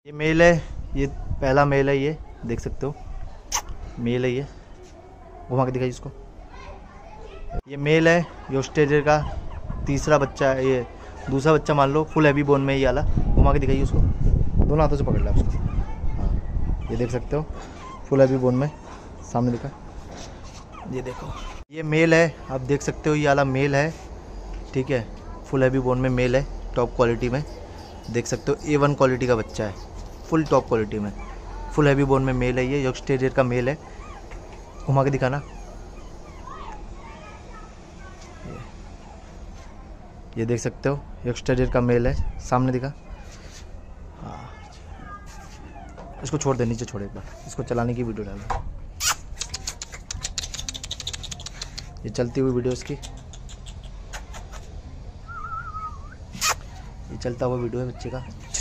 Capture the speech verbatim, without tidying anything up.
ये मेल है, ये पहला मेल है, ये देख सकते हो मेल है। ये घुमा के दिखाइए इसको। ये मेल है, ये ऑस्ट्रेलिया का तीसरा बच्चा है, ये दूसरा बच्चा मान लो, फुल हैवी बोन में ये वाला। घुमा के दिखाइए उसको, दोनों हाथों से पकड़ लो उसको। हाँ, ये देख सकते हो फुल हैवी बोन में, सामने दिखा, ये देखो ये मेल है, आप देख सकते हो ये वाला मेल है, ठीक है। फुल हैवी बोन में मेल है, टॉप क्वालिटी में देख सकते हो, ए वन क्वालिटी का बच्चा है, फुल टॉप क्वालिटी में, फुल हैवी बोन में मेल है। ये यॉर्कशायर टेरियर का मेल है। घुमा के दिखाना, ये, ये देख सकते हो यॉर्कशायर टेरियर का मेल है, सामने दिखा। हाँ, इसको छोड़ दे, नीचे छोड़ एक बार, इसको चलाने की वीडियो डालो। ये चलती हुई वीडियो इसकी, ये चलता हुआ वीडियो है बच्चे का।